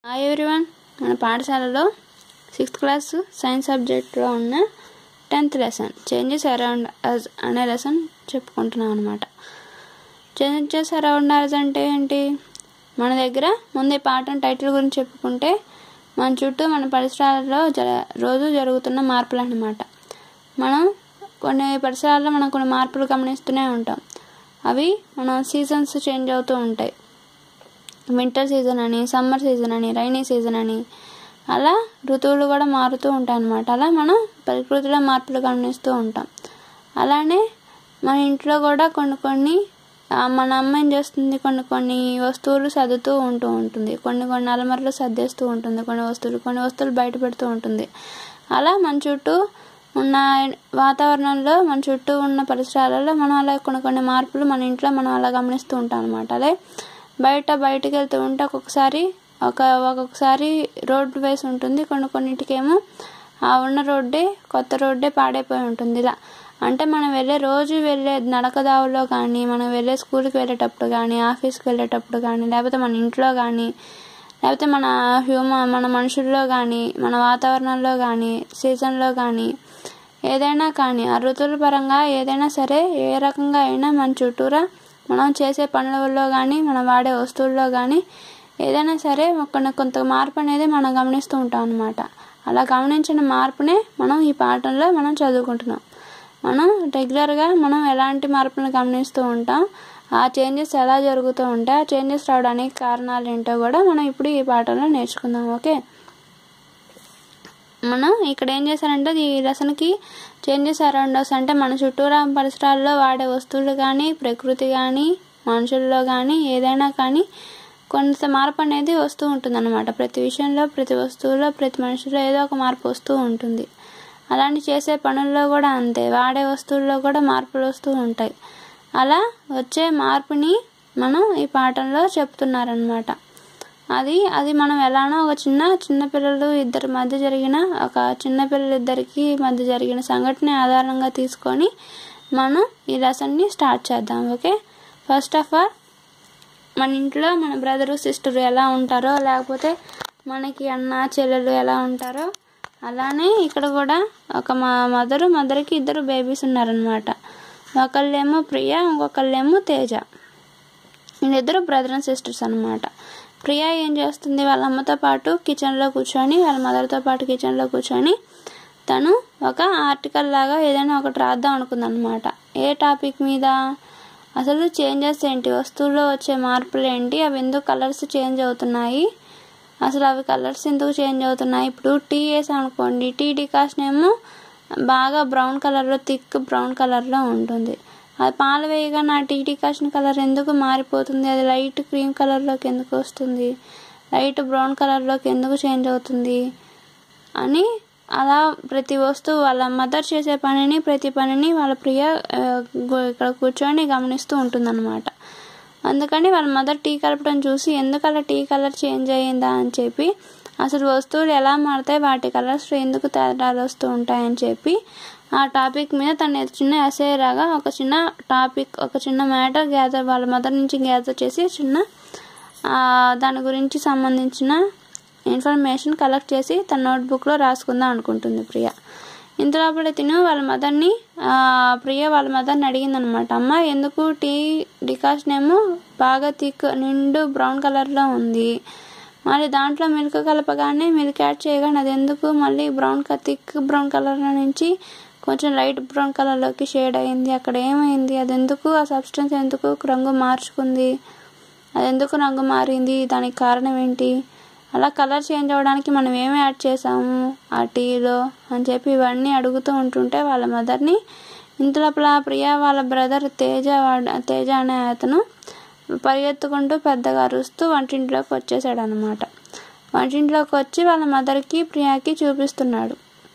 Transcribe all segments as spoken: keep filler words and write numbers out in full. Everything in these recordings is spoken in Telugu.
హాయ్ ఎవ్రీవన్, మన పాఠశాలలో సిక్స్త్ క్లాస్ సైన్స్ సబ్జెక్ట్లో ఉన్న tenth lesson changes around us అనే లెసన్ చెప్పుకుంటున్నాం అనమాట. చేంజెస్ అరౌండ్ అస్ అంటే ఏంటి? మన దగ్గర ముందే పాఠం టైటిల్ గురించి చెప్పుకుంటే మన చుట్టూ మన పరిసరాలలో జ రోజు జరుగుతున్న మార్పులు అన్నమాట. మనం కొన్ని పరిసరాల్లో మనం కొన్ని మార్పులు గమనిస్తూనే ఉంటాం. అవి మన సీజన్స్ చేంజ్ అవుతూ ఉంటాయి. వింటర్ సీజన్ అని, సమ్మర్ సీజన్ అని, రైనీ సీజన్ అని, అలా ఋతువులు కూడా మారుతూ ఉంటాయి అన్నమాట. అలా మనం ప్రకృతిలో మార్పులు గమనిస్తూ ఉంటాం. అలానే మన ఇంట్లో కూడా కొన్ని కొన్ని మన అమ్మ ఏం చేస్తుంది, కొన్ని కొన్ని వస్తువులు సర్దుతూ ఉంటూ ఉంటుంది, కొన్ని కొన్ని అలమరలు సర్దేస్తూ ఉంటుంది, కొన్ని వస్తువులు కొన్ని వస్తువులు బయట పెడుతూ ఉంటుంది. అలా మన చుట్టూ ఉన్న వాతావరణంలో, మన చుట్టూ ఉన్న పరిసరాలలో మనం అలా కొన్ని కొన్ని మార్పులు మన ఇంట్లో మనం అలా గమనిస్తూ ఉంటాం అన్నమాట. అదే బయట బయటకు వెళ్తూ ఉంటే ఒక్కొక్కసారి ఒక ఒక్కొక్కసారి రోడ్డు వేసి ఉంటుంది, కొన్ని కొన్నిటికేమో ఆ ఉన్న రోడ్డే కొత్త రోడ్డే పాడైపోయి ఉంటుంది. ఇలా అంటే మనం వెళ్ళే రోజు వెళ్ళే నడకదావుల్లో కానీ, మనం వెళ్ళే స్కూల్కి వెళ్ళేటప్పుడు కానీ, ఆఫీస్కి వెళ్ళేటప్పుడు కానీ, లేకపోతే మన ఇంట్లో కానీ, లేకపోతే మన హ్యూమన్ మన మనుషుల్లో కానీ, మన వాతావరణంలో కానీ, సీజన్లో కానీ, ఏదైనా కానీ ఆ ఋతువుల పరంగా ఏదైనా సరే ఏ రకంగా అయినా మన చుట్టూరా మనం చేసే పనులలో కానీ, మనం వాడే వస్తువుల్లో కానీ ఏదైనా సరే కొన్ని కొంత మార్పు అనేది మనం గమనిస్తూ ఉంటాం అన్నమాట. అలా గమనించిన మార్పునే మనం ఈ పాఠంలో మనం చదువుకుంటున్నాం. మనం రెగ్యులర్గా మనం ఎలాంటి మార్పులను గమనిస్తూ ఉంటాం, ఆ చేంజెస్ ఎలా జరుగుతూ ఉంటాయి, ఆ చేంజెస్ రావడానికి కారణాలు ఏంటో కూడా మనం ఇప్పుడు ఈ పాఠంలో నేర్చుకుందాం. ఓకే, మనం ఇక్కడ ఏం చేశారంటే ఈ లెసన్కి చేంజెస్ అరౌండ్ అస్ అంటే మన చుట్టూరా పరిసరాల్లో వాడే వస్తువులు కానీ, ప్రకృతి కానీ, మనుషుల్లో కానీ ఏదైనా కానీ కొంత మార్పు అనేది వస్తూ ఉంటుంది అన్నమాట. ప్రతి విషయంలో, ప్రతి వస్తువులో, ప్రతి మనుషుల్లో ఏదో ఒక మార్పు వస్తూ ఉంటుంది. అలాంటి చేసే పనుల్లో కూడా అంతే, వాడే వస్తువుల్లో కూడా మార్పులు వస్తూ ఉంటాయి. అలా వచ్చే మార్పుని మనం ఈ పాఠంలో చెప్తున్నారనమాట. అది అది మనం ఎలానో ఒక చిన్న చిన్నపిల్లలు ఇద్దరి మధ్య జరిగిన ఒక చిన్నపిల్లలు ఇద్దరికి మధ్య జరిగిన సంఘటన ఆధారంగా తీసుకొని మనం ఈ లెసన్ని స్టార్ట్ చేద్దాం. ఓకే, ఫస్ట్ ఆఫ్ ఆల్ మన ఇంట్లో మన బ్రదరు సిస్టరు ఎలా ఉంటారో, లేకపోతే మనకి అన్న చెల్లెలు ఎలా ఉంటారో, అలానే ఇక్కడ కూడా ఒక మా మదరు మదర్కి ఇద్దరు బేబీస్ ఉన్నారనమాట. ఒకళ్ళేమో ప్రియ, ఇంకొకళ్ళేమో తేజ. వీళ్ళిద్దరు బ్రదర్ అండ్ సిస్టర్స్ అనమాట. ప్రియ ఏం చేస్తుంది, వాళ్ళ అమ్మతో పాటు కిచెన్లో కూర్చొని, వాళ్ళ మదర్తో పాటు కిచెన్లో కూర్చొని తను ఒక ఆర్టికల్ లాగా ఏదైనా ఒకటి రాద్దాం అనుకుందనమాట. ఏ టాపిక్ మీద? అసలు చేంజెస్ ఏంటి, వస్తువుల్లో వచ్చే మార్పులు ఏంటి, అవి ఎందుకు కలర్స్ చేంజ్ అవుతున్నాయి, అసలు అవి కలర్స్ ఎందుకు చేంజ్ అవుతున్నాయి. ఇప్పుడు టీ వేసాం అనుకోండి, టీ డికాషన్ ఏమో బాగా బ్రౌన్ కలర్లో, థిక్ బ్రౌన్ కలర్లో ఉంటుంది. అది పాలు వేయగా నా టీ డికాషన్ కలర్ ఎందుకు మారిపోతుంది, అది లైట్ క్రీమ్ కలర్లోకి ఎందుకు వస్తుంది, లైట్ బ్రౌన్ కలర్లోకి ఎందుకు చేంజ్ అవుతుంది అని అలా ప్రతి వస్తువు వాళ్ళ మదర్ చేసే పనిని, ప్రతి పనిని వాళ్ళ ప్రియ ఇక్కడ కూర్చొని గమనిస్తూ ఉంటుందన్నమాట. అందుకని వాళ్ళ మదర్ టీ కలపడం చూసి ఎందుకు అలా టీ కలర్ చేంజ్ అయ్యిందా అని చెప్పి, అసలు వస్తువులు ఎలా మారుతాయి, వాటి కలర్స్ ఎందుకు తేడాలు వస్తూ ఉంటాయని చెప్పి ఆ టాపిక్ మీద తన చిన్న ఎస్సే లాగా ఒక చిన్న టాపిక్, ఒక చిన్న మ్యాటర్ గ్యాదర్ వాళ్ళ మదర్ నుంచి గ్యాదర్ చేసి చిన్న దాని గురించి సంబంధించిన ఇన్ఫర్మేషన్ కలెక్ట్ చేసి తన నోట్బుక్లో రాసుకుందాం అనుకుంటుంది ప్రియ. ఇంతలోపల తిను వాళ్ళ మదర్ని ప్రియ వాళ్ళ మదర్ని అడిగిందనమాట, అమ్మ ఎందుకు టీ డికాషన్ ఏమో బాగా థిక్ నిండు బ్రౌన్ కలర్లో ఉంది, మళ్ళీ దాంట్లో మిల్క్ కలపగానే మిల్క్ యాడ్ చేయగానే అది ఎందుకు మళ్ళీ బ్రౌన్ థిక్ బ్రౌన్ కలర్లో నుంచి కొంచెం లైట్ బ్రౌన్ కలర్లోకి షేడ్ అయింది, అక్కడ ఏమైంది, అది ఎందుకు ఆ సబ్స్టెన్స్ ఎందుకు రంగు మార్చుకుంది, అది ఎందుకు రంగు మారింది, దానికి కారణం ఏంటి, అలా కలర్ చేంజ్ అవ్వడానికి మనం ఏమి యాడ్ చేసాము ఆ టీలో అని చెప్పి ఇవన్నీ అడుగుతూ ఉంటుంటే వాళ్ళ మదర్ని ఇంతలోపల ప్రియ వాళ్ళ బ్రదర్ తేజ తేజ అనే అతను పరిగెత్తుకుంటూ పెద్దగా అరుస్తూ వంటింట్లోకి వచ్చేసాడు అనమాట. వంటింట్లోకి వచ్చి వాళ్ళ మదర్కి ప్రియాకి చూపిస్తున్నాడు,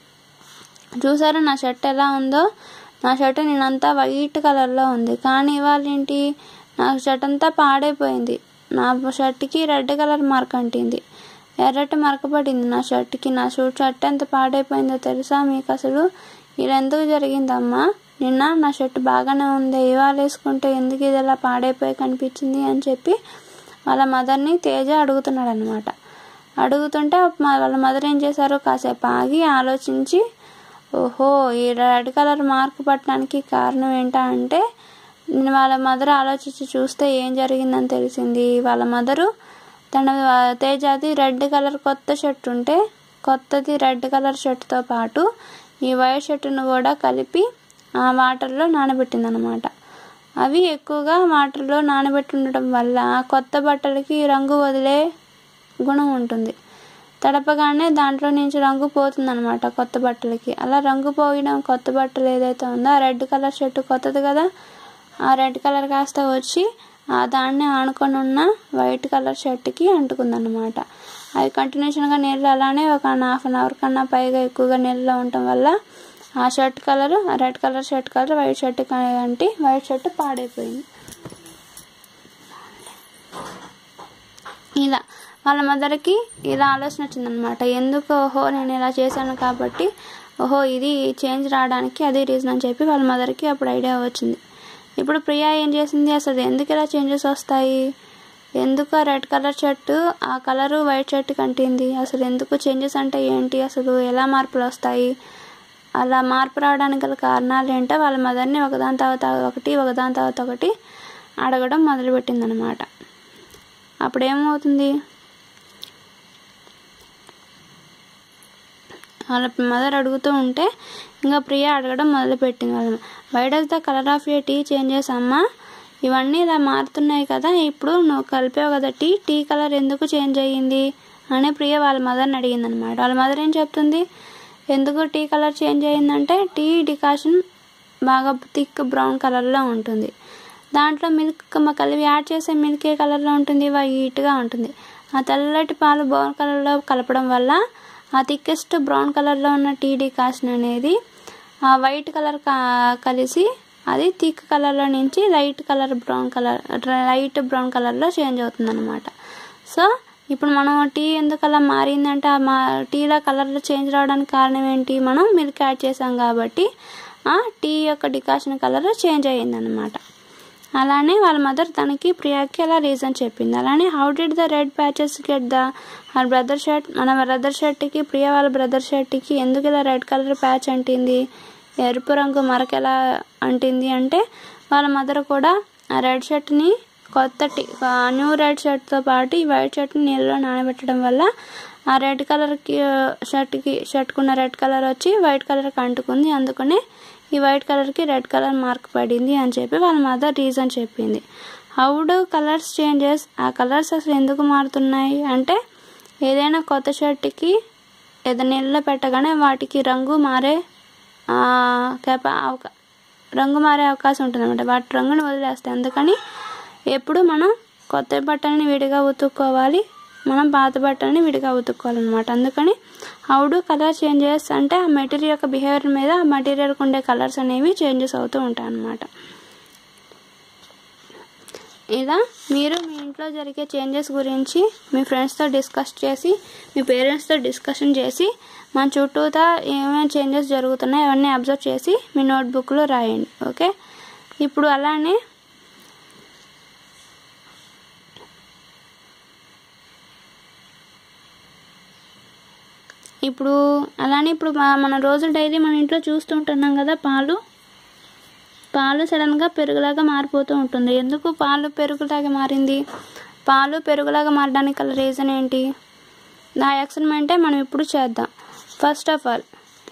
చూసారా నా షర్ట్ ఎలా ఉందో, నా షర్ట్ నేనంతా వైట్ కలర్లో ఉంది, కానీ ఇవాళ ఏంటి నా షర్ట్ అంతా పాడైపోయింది, నా షర్ట్కి రెడ్ కలర్ మార్క్ అంటింది, ఎర్రటి మార్క్ పడింది నా షర్ట్కి, నా షూట్ షర్ట్ ఎంత పాడైపోయిందో తెలుసా మీకు, అసలు ఇలా ఎందుకు జరిగిందమ్మా, నిన్న నా షర్ట్ బాగానే ఉంది, ఇవాళ వేసుకుంటే ఎందుకు ఇది ఇలా పాడైపోయి కనిపించింది అని చెప్పి వాళ్ళ మదర్ని తేజ అడుగుతున్నాడు అనమాట. అడుగుతుంటే వాళ్ళ మదర్ ఏం చేశారు, కాసేపు ఆగి ఆలోచించి ఓహో ఈ రెడ్ కలర్ మార్క్ పట్టడానికి కారణం ఏంటా అంటే వాళ్ళ మదర్ ఆలోచించి చూస్తే ఏం జరిగిందని తెలిసింది. వాళ్ళ మదరు తన తేజాది రెడ్ కలర్ కొత్త షర్ట్ ఉంటే కొత్తది రెడ్ కలర్ షర్ట్తో పాటు ఈ వైట్ షర్ట్ను కూడా కలిపి ఆ వాటర్లో నానబెట్టింది అనమాట. అవి ఎక్కువగా వాటర్లో నానబెట్టి ఉండటం వల్ల కొత్త బట్టలకి రంగు వదిలే గుణం ఉంటుంది. తడపగానే దాంట్లో నుంచి రంగు పోతుందన్నమాట కొత్త బట్టలకి. అలా రంగు పోయడం కొత్త బట్టలు ఏదైతే ఉందో ఆ రెడ్ కలర్ షర్ట్ కొత్తది కదా, ఆ రెడ్ కలర్ కాస్త వచ్చి ఆ దాన్ని ఆనుకొని ఉన్న వైట్ కలర్ షర్ట్కి అంటుకుందన్నమాట. అవి కంటిన్యూషన్గా నీళ్ళు అలానే ఒక హాఫ్ అన్ అవర్ కన్నా పైగా ఎక్కువగా నీళ్ళలో ఉండటం వల్ల ఆ shirt colour red colour shirt colour white shirt అంటే వైట్ షర్ట్ పాడైపోయింది. ఇలా వాళ్ళ మదర్కి ఇలా ఆలోచన వచ్చిందనమాట. ఎందుకు ఓహో నేను ఇలా చేశాను కాబట్టి ఓహో ఇది చేంజ్ రావడానికి అదే రీజన్ అని చెప్పి వాళ్ళ మదర్కి అప్పుడు ఐడియా వచ్చింది. ఇప్పుడు ప్రియా ఏం చేసింది, అసలు ఎందుకు ఇలా చేంజెస్ వస్తాయి, ఎందుకు ఆ రెడ్ కలర్ షర్ట్ ఆ కలరు వైట్ షర్ట్ కంటింది, అసలు ఎందుకు చేంజెస్ అంటే ఏంటి, అసలు ఎలా మార్పులు వస్తాయి, అలా మార్పు రావడానికి గల కారణాలు ఏంటో వాళ్ళ మదర్ని ఒకదాని తర్వాత ఒకటి ఒకదాని తర్వాత ఒకటి అడగడం మొదలుపెట్టింది అనమాట. అప్పుడు ఏమవుతుంది, వాళ్ళ మదర్ అడుగుతూ ఉంటే ఇంకా ప్రియా అడగడం మొదలుపెట్టింది. వాళ్ళ why does the colour of a tea changes అమ్మా, ఇవన్నీ ఇలా మారుతున్నాయి కదా, ఇప్పుడు నువ్వు కలిపావు కదా టీ టీ కలర్ ఎందుకు చేంజ్ అయ్యింది అని ప్రియ వాళ్ళ మదర్ని అడిగింది అనమాట. వాళ్ళ మదర్ ఏం చెప్తుంది, ఎందుకు టీ కలర్ చేంజ్ అయ్యిందంటే టీ డికాషన్ బాగా థిక్ బ్రౌన్ కలర్లో ఉంటుంది, దాంట్లో మిల్క్ కలిపి యాడ్ చేసే మిల్క్ ఏ కలర్లో ఉంటుంది, వైట్గా ఉంటుంది. ఆ తెల్లటి పాలు బ్రౌన్ కలర్లో కలపడం వల్ల ఆ థిక్కెస్ట్ బ్రౌన్ కలర్లో ఉన్న టీ డికాషన్ అనేది ఆ వైట్ కలర్ కలిసి అది థిక్ కలర్లో నుంచి light colour brown colour light brown కలర్లో చేంజ్ అవుతుంది అనమాట. సో ఇప్పుడు మనం టీ ఎందుకు అలా మారిందంటే ఆ మా టీలో కలర్లో చేంజ్ రావడానికి కారణం ఏంటి, మనం మిల్క్ యాడ్ చేసాం కాబట్టి ఆ టీ యొక్క డికాషన్ కలర్ చేంజ్ అయ్యిందనమాట. అలానే వాళ్ళ మదర్ తనకి ప్రియాకి అలా రీజన్ చెప్పింది. అలానే how did the red patches get the her brother shirt, మన బ్రదర్ షర్ట్కి ప్రియా వాళ్ళ బ్రదర్ షర్ట్కి ఎందుకు ఇలా రెడ్ కలర్ ప్యాచ్ అంటింది, ఎరుపు రంగు మరక ఎలా అంటింది అంటే వాళ్ళ మదర్ కూడా ఆ రెడ్ షర్ట్ని కొత్త టీ న్యూ రెడ్ షర్ట్తో పాటు ఈ వైట్ షర్ట్ని నీళ్ళలో నానబెట్టడం వల్ల ఆ రెడ్ కలర్కి షర్ట్కి షర్ట్కున్న రెడ్ కలర్ వచ్చి వైట్ కలర్కి అంటుకుంది, అందుకనే ఈ వైట్ కలర్కి రెడ్ కలర్ మార్క్ పడింది అని చెప్పి వాళ్ళ మదర్ రీజన్ చెప్పింది. హౌ డు కలర్స్ చేంజెస్, ఆ కలర్స్ అసలు ఎందుకు మారుతున్నాయి అంటే ఏదైనా కొత్త షర్ట్కి ఏదైనా నీళ్ళలో పెట్టగానే వాటికి రంగు మారే కెపా రంగు మారే అవకాశం ఉంటుంది అన్నమాట, వాటి రంగుని వదిలేస్తాయి. అందుకని ఎప్పుడు మనం కొత్త బట్టలని విడిగా ఉతుక్కోవాలి, మనం పాత బట్టలని విడిగా ఉతుక్కోవాలన్నమాట. అందుకని హౌ డు కలర్ చేంజెస్ అంటే ఆ మెటీరియల్ యొక్క బిహేవియర్ మీద ఆ మెటీరియల్కి ఉండే కలర్స్ అనేవి చేంజెస్ అవుతూ ఉంటాయి అన్నమాట. ఇలా మీరు మీ ఇంట్లో జరిగే చేంజెస్ గురించి మీ ఫ్రెండ్స్తో డిస్కస్ చేసి మీ పేరెంట్స్తో డిస్కషన్ చేసి మన చుట్టూతా ఏమేమి చేంజెస్ జరుగుతున్నాయి అవన్నీ అబ్జర్వ్ చేసి మీ నోట్బుక్లో రాయండి. ఓకే, ఇప్పుడు అలానే ఇప్పుడు అలానే ఇప్పుడు మన రోజు డైలీ మన ఇంట్లో చూస్తూ ఉంటున్నాం కదా, పాలు పాలు సడన్గా పెరుగులాగా మారిపోతూ ఉంటుంది. ఎందుకు పాలు పెరుగులాగా మారింది, పాలు పెరుగులాగా మారడానికి గల రీజన్ ఏంటి, నా ఎక్స్పెరిమెంటే మనం ఇప్పుడు చేద్దాం. ఫస్ట్ ఆఫ్ ఆల్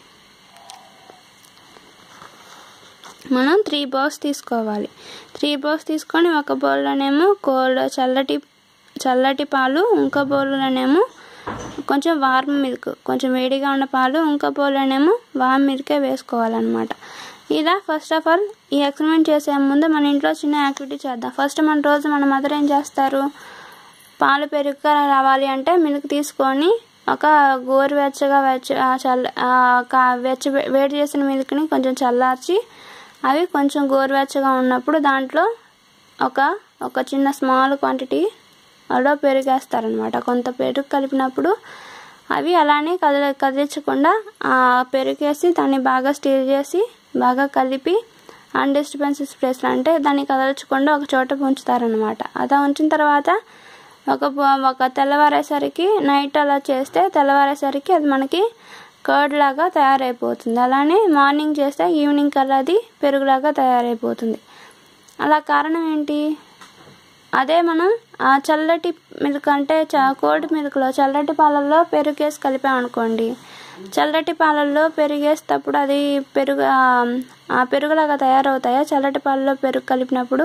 మనం త్రీ బౌల్స్ తీసుకోవాలి. త్రీ బౌల్స్ తీసుకొని ఒక బౌల్లోనేమో కోల్డ్ చల్లటి చల్లటి పాలు, ఇంకో బౌల్లోనేమో కొంచెం వార్మ్ మిల్క్, కొంచెం వేడిగా ఉన్న పాలు, ఇంకో బౌల్లోనేమో వార్మ్ మిల్కే వేసుకోవాలన్నమాట. ఇలా ఫస్ట్ ఆఫ్ ఆల్ ఈ ఎక్స్పెరిమెంట్ చేసే ముందు మన ఇంట్లో చిన్న యాక్టివిటీ చేద్దాం. ఫస్ట్ మన రోజు మన మదర్ ఏం చేస్తారు, పాలు పెరుగుగా రావాలి అంటే మిల్క్ తీసుకొని ఒక గోరువెచ్చగా వెచ్చ చల్ల వెచ్చ వేడి చేసిన మిల్క్ని కొంచెం చల్లార్చి అవి కొంచెం గోరువెచ్చగా ఉన్నప్పుడు దాంట్లో ఒక ఒక చిన్న స్మాల్ క్వాంటిటీ అలా పెరిగేస్తారనమాట. కొంత పెరుగు కలిపినప్పుడు అవి అలానే కదిలి కదిలించకుండా ఆ పెరుగేసి దాన్ని బాగా స్టీర్ చేసి బాగా కలిపి అన్డిస్టర్బెన్సెస్ ప్లేస్లో అంటే దాన్ని కదల్చకుండా ఒక చోట ఉంచుతారనమాట. అలా ఉంచిన తర్వాత ఒక ఒక తెల్లవారేసరికి నైట్ అలా చేస్తే తెల్లవారేసరికి అది మనకి కర్డ్ లాగా తయారైపోతుంది. అలానే మార్నింగ్ చేస్తే ఈవినింగ్ కల్లా అది పెరుగులాగా తయారైపోతుంది. అలా కారణం ఏంటి? అదే మనం ఆ చల్లటి మిల్క్ అంటే కోల్డ్ మిల్క్లో చల్లటి పాలల్లో పెరుగేసి కలిపామనుకోండి, చల్లటి పాలల్లో పెరిగేసేటప్పుడు అది పెరుగు ఆ పెరుగులాగా తయారవుతాయా? చల్లటి పాలలో పెరుగు కలిపినప్పుడు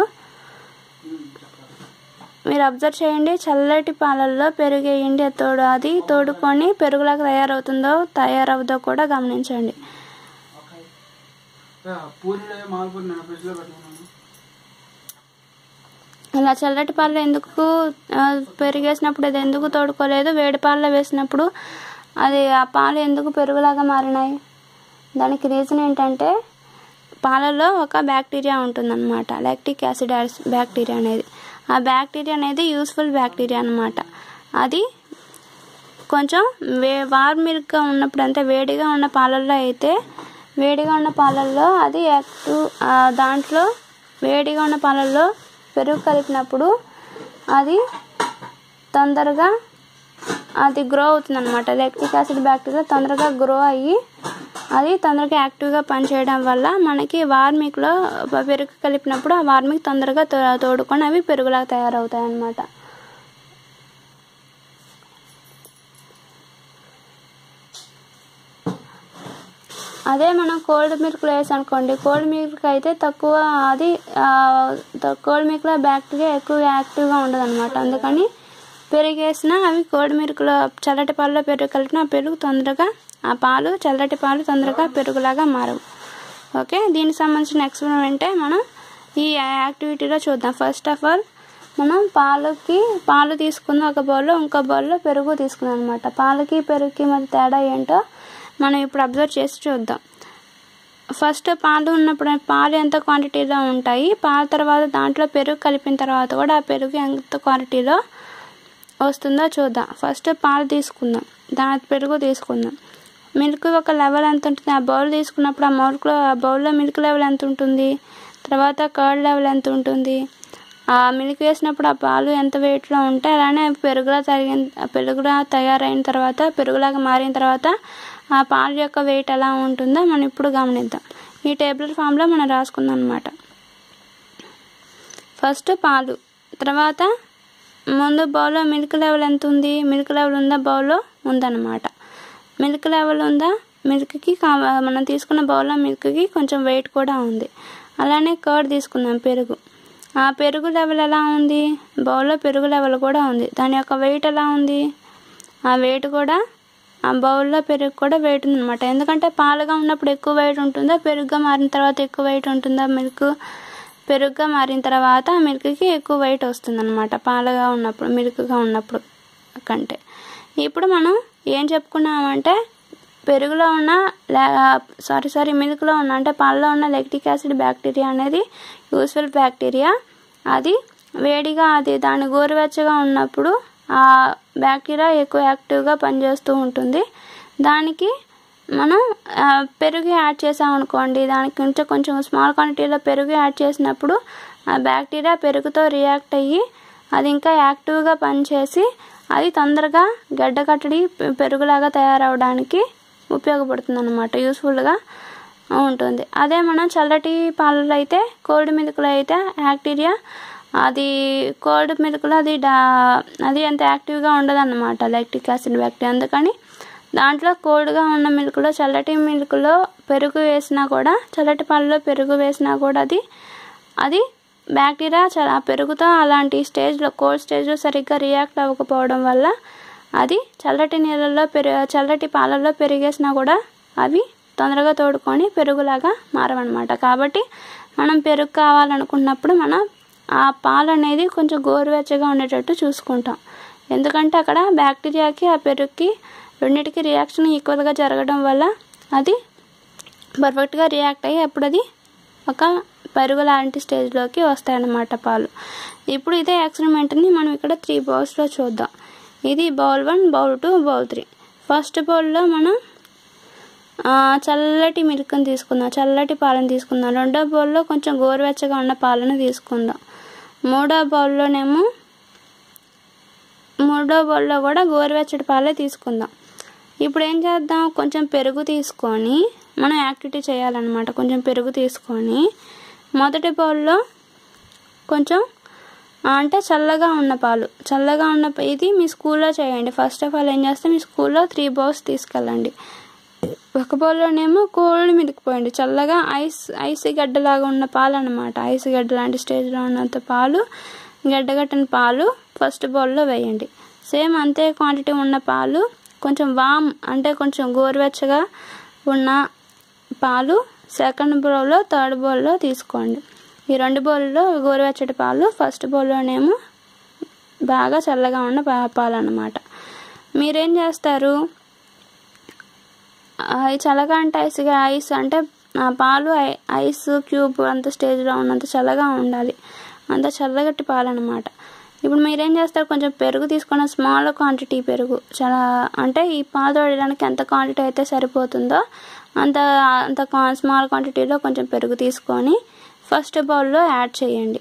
మీరు అబ్జర్వ్ చేయండి. చల్లటి పాలల్లో పెరుగేయండి, తోడు అది తోడుకొని పెరుగులాగా తయారవుతుందో తయారవుదో కూడా గమనించండి. ఇలా చల్లటి పాలలో ఎందుకు పెరిగేసినప్పుడు అది ఎందుకు తోడుకోలేదు? వేడి పాలలో వేసినప్పుడు అది ఆ పాలు ఎందుకు పెరుగులాగా మారినాయి? దానికి రీజన్ ఏంటంటే పాలలో ఒక బ్యాక్టీరియా ఉంటుందన్నమాట, లాక్టిక్ యాసిడ్ బ్యాక్టీరియా అనేది. ఆ బ్యాక్టీరియా అనేది యూస్ఫుల్ బ్యాక్టీరియా అన్నమాట. అది కొంచెం వే వార్ మిల్క్గా ఉన్నప్పుడు అంటే వేడిగా ఉన్న పాలల్లో అయితే వేడిగా ఉన్న పాలల్లో అది యాక్టివ్ దాంట్లో వేడిగా ఉన్న పాలల్లో పెరుగు కలిపినప్పుడు అది తొందరగా అది గ్రో అవుతుంది అనమాట. లాక్టిక్ యాసిడ్ బ్యాక్టీరియా తొందరగా గ్రో అయ్యి అది తొందరగా యాక్టివ్గా పనిచేయడం వల్ల మనకి వార్మిక్లో పెరుగు కలిపినప్పుడు ఆ వార్మిక్ తొందరగా తోడుకొని అవి పెరుగులాగా తయారవుతాయి అన్నమాట. అదే మనం కోల్డ్ మిల్క్లో వేసి అనుకోండి, కోల్డ్ మిల్క్ అయితే తక్కువ అది కోల్డ్ మిల్క్లో బ్యాక్టీరియా ఎక్కువ యాక్టివ్గా ఉండదు అనమాట. అందుకని పెరుగు వేసినా అవి కోల్డ్ మిల్క్లో చల్లటి పాలలో పెరుగు కలిపిన ఆ పెరుగు తొందరగా ఆ పాలు చల్లటి పాలు తొందరగా పెరుగులాగా మారవు. ఓకే, దీనికి సంబంధించిన ఎక్స్పెరిమెంటే మనం ఈ యాక్టివిటీలో చూద్దాం. ఫస్ట్ ఆఫ్ ఆల్ మనం పాలకి పాలు తీసుకుందాం, ఒక బౌల్లో ఇంకో బౌల్లో పెరుగు తీసుకుందాం అనమాట. పాలకి పెరుగుకి మధ్య తేడా ఏంటో మనం ఇప్పుడు అబ్జర్వ్ చేసి చూద్దాం. ఫస్ట్ పాలు ఉన్నప్పుడు పాలు ఎంత క్వాంటిటీలో ఉంటాయి, పాల తర్వాత దాంట్లో పెరుగు కలిపిన తర్వాత కూడా ఆ పెరుగు ఎంత క్వాంటిటీలో వస్తుందో చూద్దాం. ఫస్ట్ పాలు తీసుకుందాం, దాని పెరుగు తీసుకుందాం. మిల్క్ ఒక లెవెల్ ఎంత ఉంటుంది, ఆ బౌల్ తీసుకున్నప్పుడు ఆ మౌల్క్లో ఆ బౌల్లో మిల్క్ లెవెల్ ఎంత ఉంటుంది, తర్వాత కర్డ్ లెవెల్ ఎంత ఉంటుంది, ఆ మిల్క్ వేసినప్పుడు ఆ పాలు ఎంత వెయిట్లో ఉంటాయి, అలానే పెరుగులా తరిగిన పెరుగులా తయారైన తర్వాత పెరుగులాగా మారిన తర్వాత ఆ పాలు యొక్క వెయిట్ ఎలా ఉంటుందో మనం ఇప్పుడు గమనిద్దాం. ఈ టేబుల్ ఫామ్లో మనం రాసుకుందాం అనమాట. ఫస్ట్ పాలు, తర్వాత ముందు బౌల్లో మిల్క్ లెవెల్ ఎంత ఉంది, మిల్క్ లెవెల్ ఉందా బౌల్లో ఉందన్నమాట. మిల్క్ లెవెల్ ఉందా, మిల్క్కి మనం తీసుకున్న బౌల్లో మిల్క్కి కొంచెం వెయిట్ కూడా ఉంది. అలానే కర్డ్ తీసుకుందాం, పెరుగు. ఆ పెరుగు లెవెల్ ఎలా ఉంది, బౌల్లో పెరుగు లెవెల్ కూడా ఉంది. దాని యొక్క వెయిట్ ఎలా ఉంది, ఆ వెయిట్ కూడా ఆ బౌల్లో పెరుగు కూడా వెయిట్ ఉందన్నమాట. ఎందుకంటే పాలుగా ఉన్నప్పుడు ఎక్కువ వెయిట్ ఉంటుందా, పెరుగుగా మారిన తర్వాత ఎక్కువ వెయిట్ ఉంటుందా? మిల్క్ పెరుగుగా మారిన తర్వాత మిల్క్కి ఎక్కువ వెయిట్ వస్తుంది అనమాట పాలుగా ఉన్నప్పుడు మిల్క్గా ఉన్నప్పుడు కంటే. ఇప్పుడు మనం ఏం చెప్పుకున్నామంటే పెరుగులో ఉన్న సారీ సారీ మిల్క్లో ఉన్న అంటే పాలలో ఉన్న లాక్టిక్ యాసిడ్ బ్యాక్టీరియా అనేది యూస్ఫుల్ బ్యాక్టీరియా. అది వేడిగా అది దాని గోరువెచ్చగా ఉన్నప్పుడు ఆ బ్యాక్టీరియా ఎక్కువ యాక్టివ్గా పనిచేస్తూ ఉంటుంది. దానికి మనం పెరుగు యాడ్ చేసామనుకోండి, దానికి కొంచెం కొంచెం స్మాల్ క్వాంటిటీలో పెరుగు యాడ్ చేసినప్పుడు ఆ బ్యాక్టీరియా పెరుగుతో రియాక్ట్ అయ్యి అది ఇంకా యాక్టివ్గా పనిచేసి అది తొందరగా గడ్డ కట్టడి పెరుగులాగా తయారవడానికి ఉపయోగపడుతుంది అన్నమాట, యూస్ఫుల్గా ఉంటుంది. అదే మనం చల్లటి పాలలో అయితే కోల్డ్ మిల్క్లో అయితే బ్యాక్టీరియా అది కోల్డ్ మిల్క్లో అది డా అది అంత యాక్టివ్గా ఉండదు అన్నమాట లాక్టిక్ యాసిడ్ బ్యాక్టీరియా. అందుకని దాంట్లో కోల్డ్గా ఉన్న మిల్క్లో చల్లటి మిల్క్లో పెరుగు వేసినా కూడా చల్లటి పాలలో పెరుగు వేసినా కూడా అది అది బ్యాక్టీరియా చాలా పెరుగుతో అలాంటి స్టేజ్లో కోల్డ్ స్టేజ్లో సరిగ్గా రియాక్ట్ అవ్వకపోవడం వల్ల అది చల్లటి నీళ్ళల్లో పెరుగు చల్లటి పాలల్లో పెరిగేసినా కూడా అవి తొందరగా తోడుకొని పెరుగులాగా మారవన్నమాట. కాబట్టి మనం పెరుగు కావాలనుకున్నప్పుడు మనం ఆ పాలు అనేది కొంచెం గోరువెచ్చగా ఉండేటట్టు చూసుకుంటాం. ఎందుకంటే అక్కడ బ్యాక్టీరియాకి ఆ పెరుగుకి రెండింటికి రియాక్షన్ ఈక్వల్గా జరగడం వల్ల అది పర్ఫెక్ట్గా రియాక్ట్ అయ్యి అప్పుడు అది ఒక పెరుగు లాంటి స్టేజ్లోకి వస్తాయన్నమాట పాలు. ఇప్పుడు ఇదే ఎక్స్పెరిమెంట్ని మనం ఇక్కడ త్రీ బౌల్స్లో చూద్దాం. ఇది bowl one, bowl two, bowl three. First బౌల్లో మనం చల్లటి మిల్క్ని తీసుకుందాం, చల్లటి పాలను తీసుకుందాం. రెండో బౌల్లో కొంచెం గోరువెచ్చగా ఉన్న పాలను తీసుకుందాం. మూడో బౌల్లోనేమో మూడో బౌల్లో కూడా గోరువెచ్చటి పాలే తీసుకుందాం. ఇప్పుడు ఏం చేద్దాం, కొంచెం పెరుగు తీసుకొని మనం యాక్టివిటీ చేయాలన్నమాట. కొంచెం పెరుగు తీసుకొని మొదటి బౌల్లో కొంచెం అంటే చల్లగా ఉన్న పాలు, చల్లగా ఉన్న ఇది మీ స్కూల్లో చేయండి. ఫస్ట్ ఆఫ్ ఆల్ ఏం చేస్తే మీ స్కూల్లో త్రీ బౌల్స్ తీసుకెళ్ళండి. ఒక బౌల్లోనేమో కోల్డ్ మిల్క్ పోయండి, చల్లగా ఐస్ ఐస్ గడ్డలాగా ఉన్న పాలు అనమాట. ఐస్ గడ్డ లాంటి స్టేజ్లో ఉన్నంత పాలు, గడ్డగట్టిన పాలు ఫస్ట్ బౌల్లో వేయండి. సేమ్ అంతే క్వాంటిటీ ఉన్న పాలు కొంచెం వామ్ అంటే కొంచెం గోరువెచ్చగా ఉన్న పాలు సెకండ్ బౌల్లో థర్డ్ బౌల్లో తీసుకోండి. ఈ రెండు బౌల్లో గోరువెచ్చటి పాలు, ఫస్ట్ బౌల్లోనేమో బాగా చల్లగా ఉన్న పాలు అన్నమాట. మీరేం చేస్తారు, చల్లగా అంటే ఐస్గా ఐస్ అంటే పాలు ఐస్ క్యూబ్ అంత స్టేజ్లో ఉన్నంత చల్లగా ఉండాలి, అంత చల్లగట్టి పాలు అన్నమాట. ఇప్పుడు మీరేం చేస్తారు, కొంచెం పెరుగు తీసుకున్న స్మాల్ క్వాంటిటీ పెరుగు, చాలా అంటే ఈ పాలు తోడడానికి ఎంత క్వాంటిటీ అయితే సరిపోతుందో అంత అంత స్మాల్ క్వాంటిటీలో కొంచెం పెరుగు తీసుకొని ఫస్ట్ బౌల్లో యాడ్ చేయండి.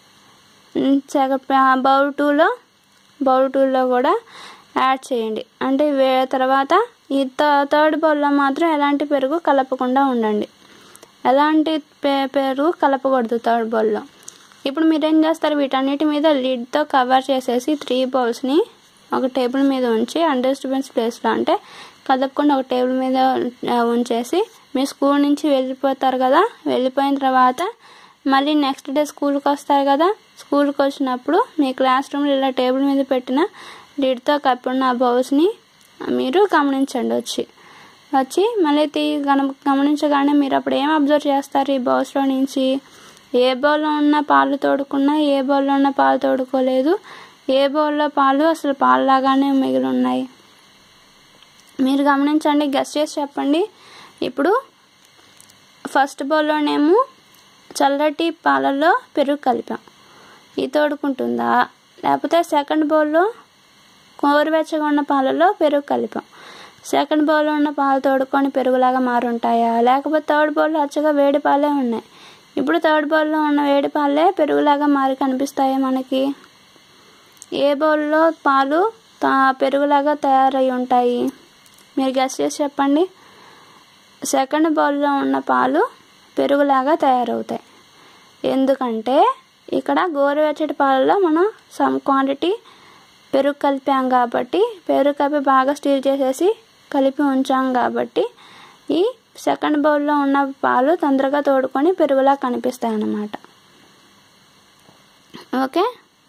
సెకండ్ బౌల్ టూలో బౌల్ టూలో కూడా యాడ్ చేయండి. అంటే వే తర్వాత ఈ థర్డ్ బౌల్లో మాత్రం ఎలాంటి పెరుగు కలపకుండా ఉండండి, ఎలాంటి పెరుగు కలపకూడదు థర్డ్ బౌల్లో. ఇప్పుడు మీరేం చేస్తారు, వీటన్నిటి మీద లిడ్తో కవర్ చేసేసి త్రీ బౌల్స్ని ఒక టేబుల్ మీద ఉంచి అన్డిస్టర్బెన్స్ ప్లేస్లో అంటే కదపకుండా ఒక టేబుల్ మీద ఉంచేసి మీ స్కూల్ నుంచి వెళ్ళిపోతారు కదా, వెళ్ళిపోయిన తర్వాత మళ్ళీ నెక్స్ట్ డే స్కూల్కి వస్తారు కదా, స్కూల్కి వచ్చినప్పుడు మీ క్లాస్ రూమ్లో ఇలా టేబుల్ మీద పెట్టిన లిడ్తో కప్పున్న ఆ బౌల్స్ని మీరు గమనించండి. వచ్చి వచ్చి మళ్ళీ తీ గమనించగానే మీరు అప్పుడు ఏం అబ్జర్వ్ చేస్తారు, ఈ బౌల్స్లో నుంచి ఏ బౌల్లో ఉన్న పాలు తోడుకున్నా, ఏ బౌల్లో ఉన్న పాలు తోడుకోలేదు, ఏ బౌల్లో పాలు అసలు పాలులాగానే మిగిలి ఉన్నాయి, మీరు గమనించండి, గెస్ చేసి చెప్పండి. ఇప్పుడు ఫస్ట్ బౌల్లోనేమో చల్లటి పాలల్లో పెరుగు కలిపాం, ఇది తోడుకుంటుందా, లేకపోతే సెకండ్ బౌల్లో గోరువెచ్చగా ఉన్న పాలలో పెరుగు కలిపాం, సెకండ్ బౌల్లో ఉన్న పాలు తోడుకొని పెరుగులాగా మారుంటాయా, లేకపోతే థర్డ్ బౌల్లో అచ్చగా వేడి పాలే ఉన్నాయి, ఇప్పుడు థర్డ్ బౌల్లో ఉన్న వేడి పాలే పెరుగులాగా మారి కనిపిస్తాయి మనకి. ఏ బౌల్లో పాలు పెరుగులాగా తయారై ఉంటాయి, మీరు గెస్ చేసి చెప్పండి. సెకండ్ బౌల్లో ఉన్న పాలు పెరుగులాగా తయారవుతాయి, ఎందుకంటే ఇక్కడ గోరువెచ్చటి పాలలో మనం సమ్ క్వాంటిటీ పెరుగు కలిపాం కాబట్టి, పెరుగు కలిపి బాగా స్టీర్ చేసేసి కలిపి ఉంచాం కాబట్టి ఈ సెకండ్ బౌల్లో ఉన్న పాలు తొందరగా తోడుకొని పెరుగులా కనిపిస్తాయి అన్నమాట. ఓకే,